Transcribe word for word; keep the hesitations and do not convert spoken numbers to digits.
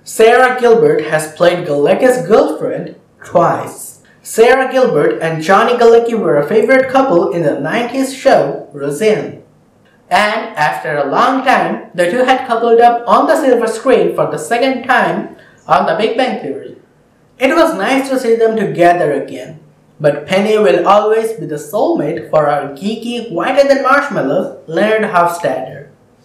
Sarah Gilbert has played Galecki's girlfriend twice. Sarah Gilbert and Johnny Galecki were a favorite couple in the nineties show Roseanne. And after a long time, the two had coupled up on the silver screen for the second time on The Big Bang Theory. It was nice to see them together again. But Penny will always be the soulmate for our geeky, whiter than marshmallow, Leonard Hofstadter.